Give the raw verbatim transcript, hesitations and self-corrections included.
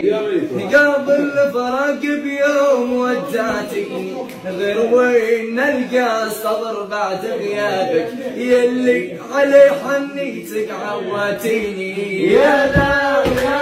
قبل الفراق بيوم ودعتني غير وين نلقى الصبر بعد غيابك يلي علي حنيتك عواتيني. يا لا يا